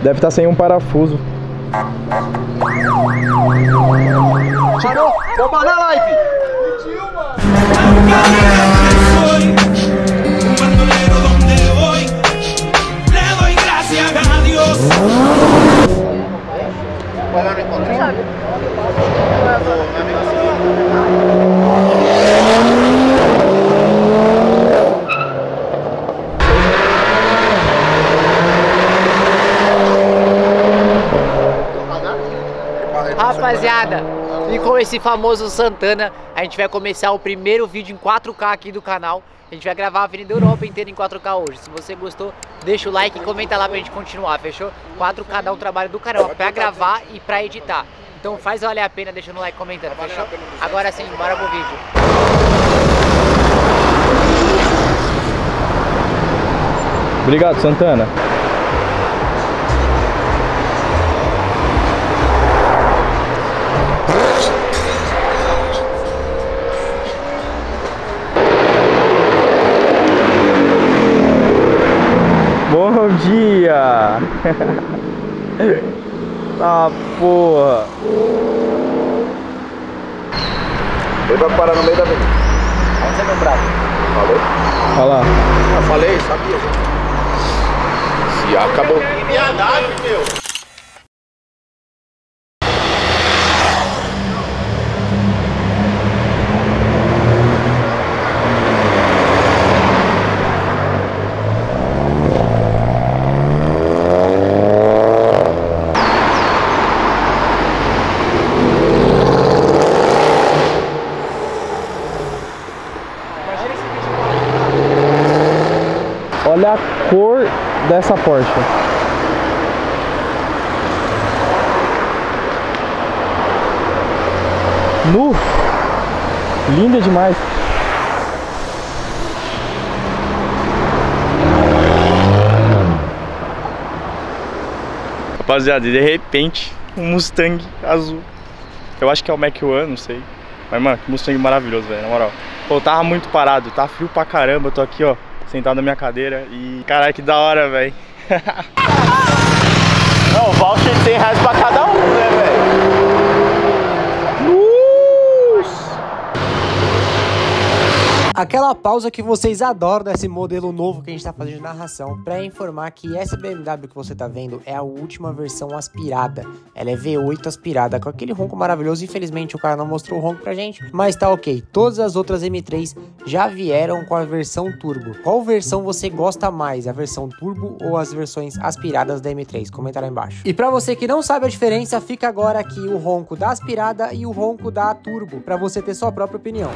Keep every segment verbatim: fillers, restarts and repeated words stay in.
Deve estar sem um parafuso. Tirou! Bomba na live! Mentiu, mano! Rapaziada, e com esse famoso Santana, a gente vai começar o primeiro vídeo em quatro K aqui do canal. A gente vai gravar a Avenida Europa inteira em quatro K hoje. Se você gostou, deixa o like e comenta lá pra gente continuar, fechou? quatro K dá um trabalho do caramba pra gravar e pra editar. Então faz valer a pena deixando o like e comentando, fechou? Agora sim, bora pro vídeo. Obrigado, Santana. Bom dia! Ah, porra! Ele vai parar no meio da avenida. Onde você é meu bravo? Falei? Olha lá. Eu falei, sabia. Se acabou. Que viadagem, meu! Olha a cor dessa Porsche. Nu! Linda demais. Rapaziada, de repente, um Mustang azul. Eu acho que é o Mach um, não sei. Mas, mano, que Mustang maravilhoso, velho, na moral. Pô, tava muito parado, tá frio pra caramba. Eu tô aqui, ó, sentado na minha cadeira e... Caralho, que da hora, velho. Não, voucher de cem reais pra cada um, né, velho? Aquela pausa que vocês adoram desse modelo novo que a gente tá fazendo de narração, para informar que essa B M W que você tá vendo é a última versão aspirada. Ela é V oito aspirada, com aquele ronco maravilhoso. Infelizmente o cara não mostrou o ronco pra gente, mas tá ok. Todas as outras M três já vieram com a versão turbo. Qual versão você gosta mais, a versão turbo ou as versões aspiradas da M três? Comenta lá embaixo. E para você que não sabe a diferença, fica agora aqui o ronco da aspirada e o ronco da turbo, para você ter sua própria opinião.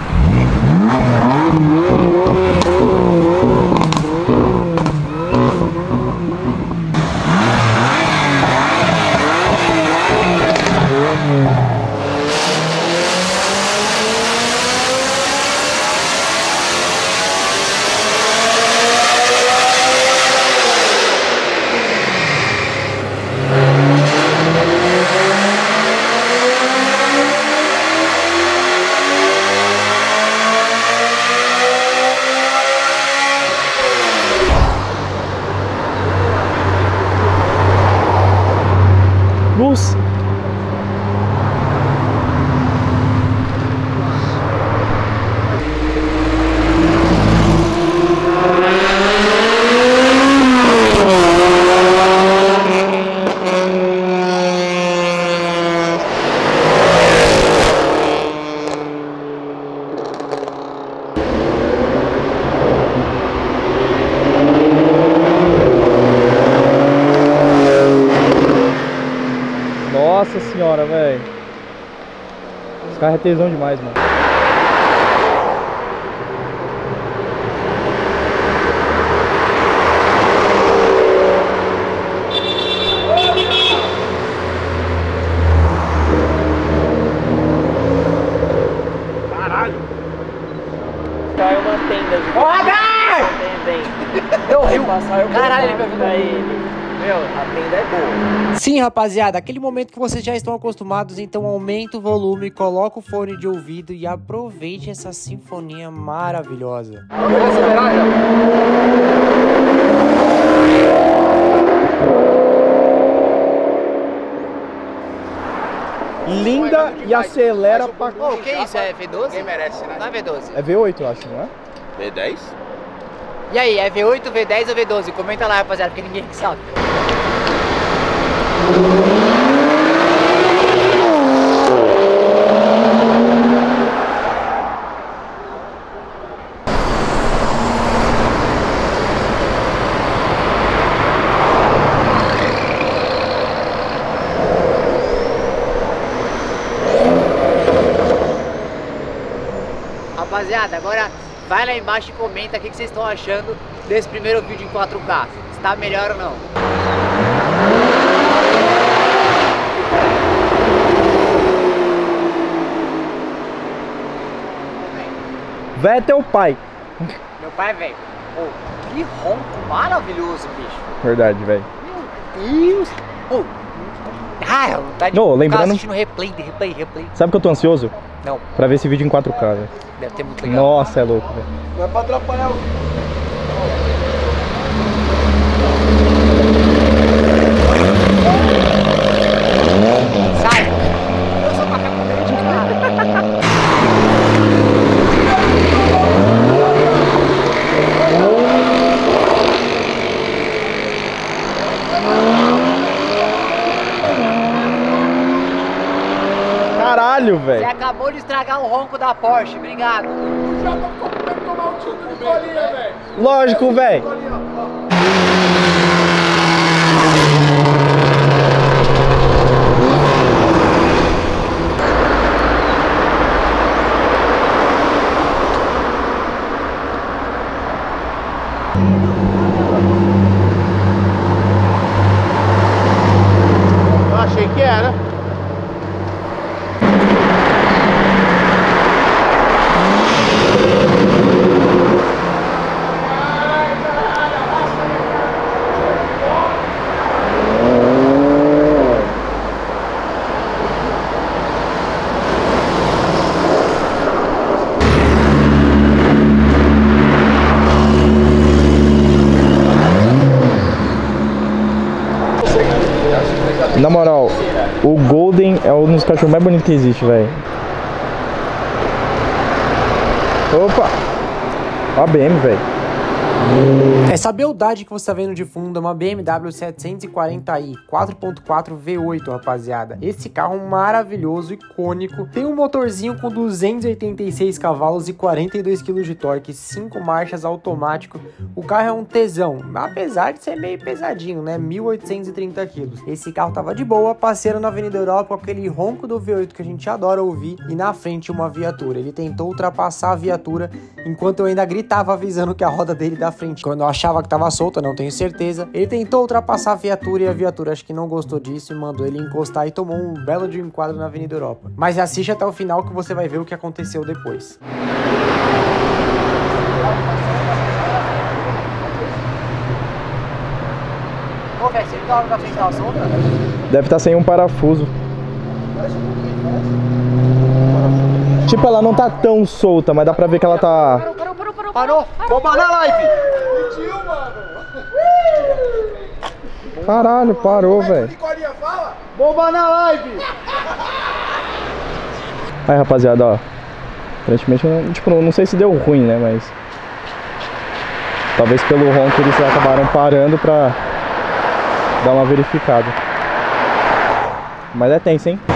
Luz. Nossa senhora, velho. Esse carro é tesão demais, mano. Caralho! Caiu uma tenda de... Roda! Eu rio. Caralho, ele me ajudou. Ele. Meu, a tenda é boa. Sim, rapaziada, aquele momento que vocês já estão acostumados, então aumenta o volume, coloca o fone de ouvido e aproveite essa sinfonia maravilhosa. Vamos acelerar, já. linda e acelera pra... Ô, o que é isso? É V doze? Ninguém merece, né? Não é V doze. É V oito, eu acho, não é? V dez? E aí, é V oito, V dez ou V doze? Comenta lá, rapaziada, porque ninguém sabe. Rapaziada, agora vai lá embaixo e comenta o que vocês estão achando desse primeiro vídeo em quatro K. Se tá melhor ou não. Véi é teu pai. Meu pai é velho. Oh, que ronco maravilhoso, bicho. Verdade, velho. Meu Deus. Oh. Ah, tá de Não, lembrando- assistindo replay, replay, replay. Sabe que eu tô ansioso? Não, Pra ver esse vídeo em quatro K, velho. deve ter muito legal. Nossa, é louco, velho. Não é pra atrapalhar o... Sai! Eu sou café com leite, cara. Caralho, Você velho. acabou de estragar o ronco da Porsche, obrigado. Lógico, velho. Eu achei que era. Na moral, o Golden é um dos cachorros mais bonitos que existe, velho. Opa! Ó a B M, velho. Essa beldade que você tá vendo de fundo é uma B M W setecentos e quarenta i quatro ponto quatro V oito, rapaziada. Esse carro maravilhoso, icônico, tem um motorzinho com duzentos e oitenta e seis cavalos e quarenta e dois quilos de torque, cinco marchas automático. O carro é um tesão, apesar de ser meio pesadinho, né? mil oitocentos e trinta quilos. Esse carro tava de boa, passeando na Avenida Europa com aquele ronco do V oito que a gente adora ouvir e na frente uma viatura. Ele tentou ultrapassar a viatura enquanto eu ainda gritava avisando que a roda dele da frente, quando eu achava que tava solta, não tenho certeza. Ele tentou ultrapassar a viatura e a viatura acho que não gostou disso e mandou ele encostar e tomou um belo de um enquadro na Avenida Europa. Mas assiste até o final que você vai ver o que aconteceu depois. Ô, velho, você viu a hora da frente tava solta? Deve estar sem um parafuso. Tipo, ela não tá tão solta, mas dá pra ver que ela tá... Parou, parou, parou, parou. Parou. Bomba na live! Caralho, parou, velho. Nicolinha, fala! Bomba na live. Aí, rapaziada, ó. Aparentemente, não- tipo, não, não sei se deu ruim, né, mas... Talvez pelo ronco eles acabaram parando pra dar uma verificada. Mas é tenso, hein?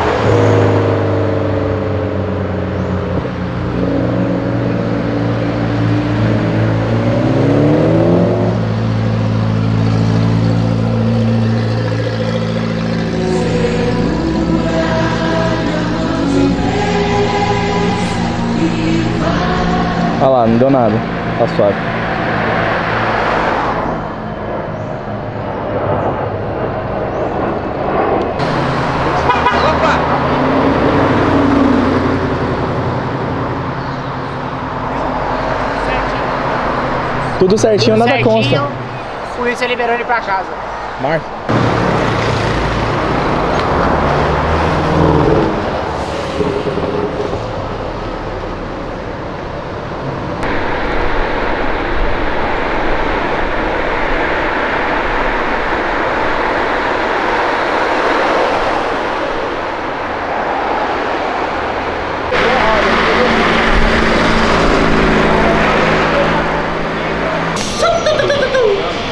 Olha lá, não deu nada. Tá suave. Tudo certinho, nada Certinho, consta. polícia liberou ele pra casa. Marca.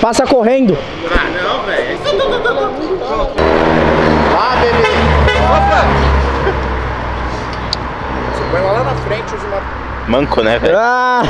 Passa correndo. Ah, não, velho. Lá, bebê. Opa! Você põe lá na frente, usa uma... Manco, né, velho? Ah.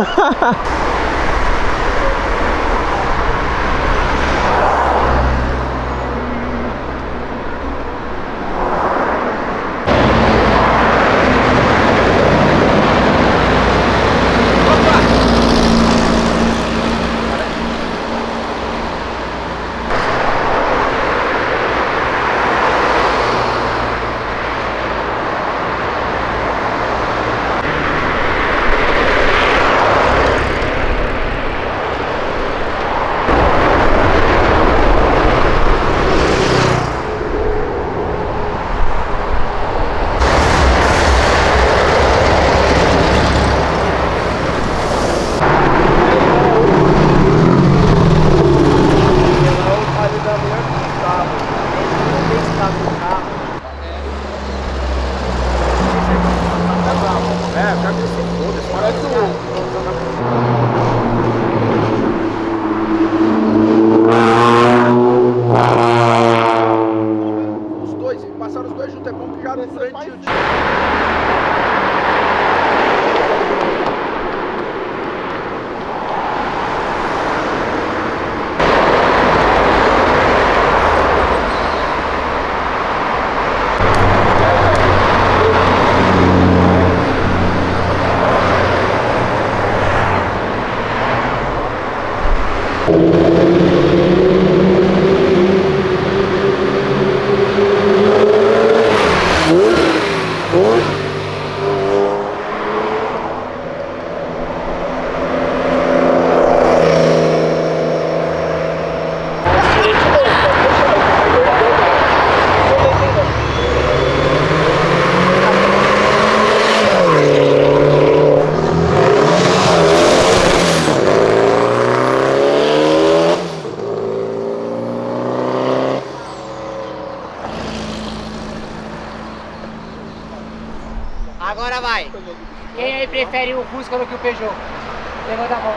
Agora vai. Quem aí prefere o Fusca do que o Peugeot? Levanta a mão.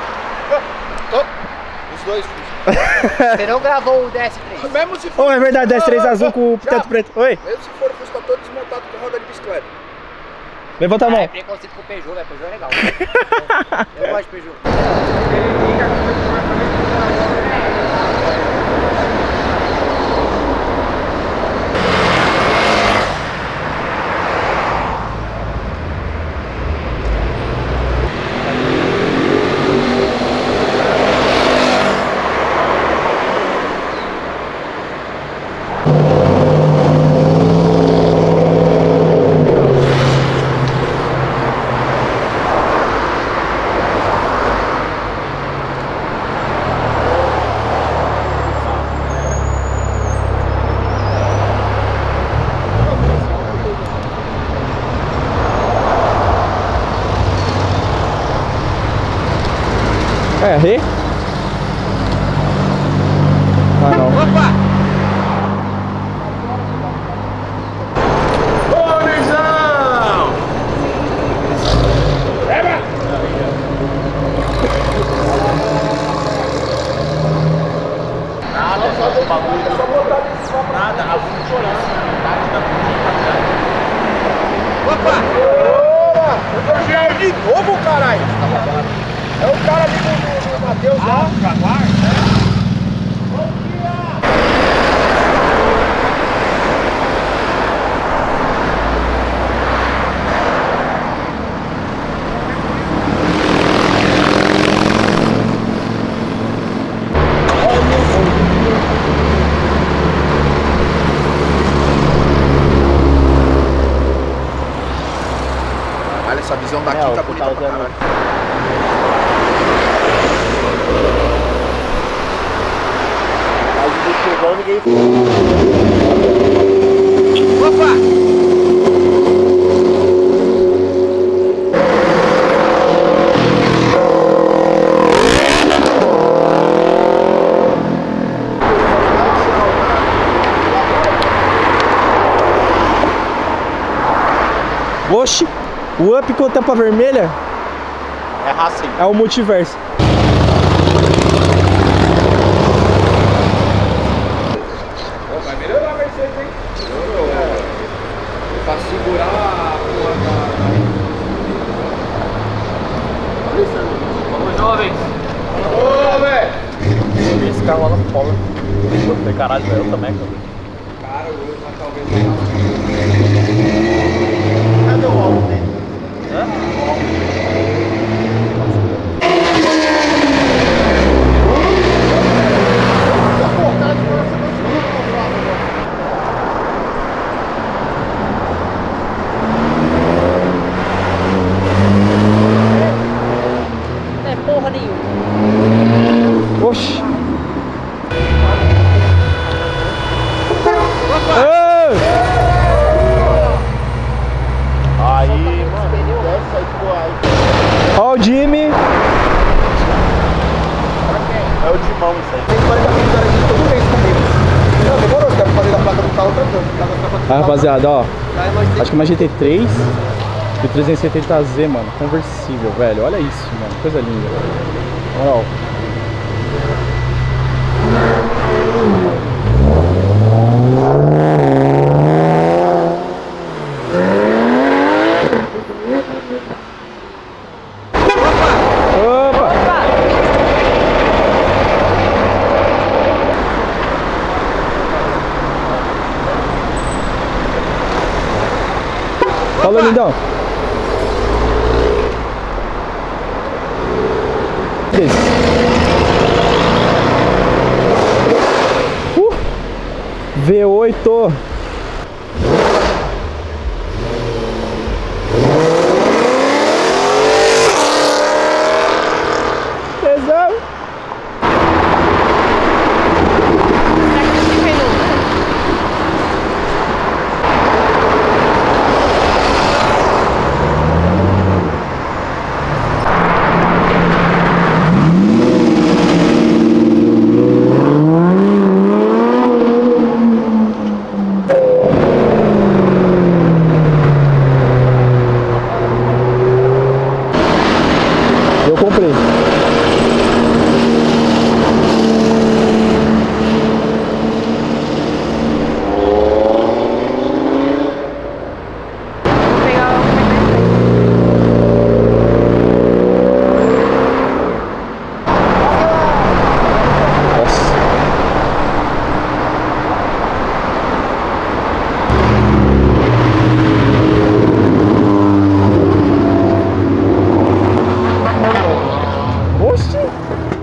Os dois Fusca. Você não gravou o D S três? Mesmo se for... Oh, é verdade, D S três azul com o teto preto. Oi. Mesmo se for o Fusca todo desmontado com roda de bicicleta. Levanta a mão. É preconceito com o Peugeot, velho. Peugeot é legal. Eu gosto de Peugeot. É, rei? Ah, não. Opa! Ô, Nizão! Pega! Nada, só o bagulho. Só botar isso, nada, a funcionância. Opa! Opa! Eu tô cheio de novo, caralho! É o cara ali do, do Matheus lá. Ah, Jaguar, né? Bom dia! Olha, essa visão daqui É, tá bonita pra caralho. Opa! Oxi, o up com tampa vermelha É Racing. é o multiverso. jovens. Ô, velho. Esse carro lá na cola. Eu falei, caralho, velho, eu também, cara. Cara, o outro talvez não. Cadê o álbum dele? Hã? Não é porra nenhuma. Oxi. Aí, mano, desce aí, pô, aí. Ó o Jimmy. É o Dimão isso aí. Tem que fazer a cara aqui todo mês comigo. Não, demorou, você deve fazer da placa do carro tanto. Aí, rapaziada, ó. Acho que uma G T três e o trezentos e setenta Z, mano. Conversível, velho. Olha isso, mano. Coisa linda. Na moral. Falou, lindão. Uh, V oito. Tesão. Eu comprei.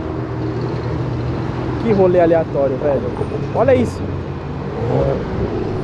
Que rolê aleatório, velho. Olha isso.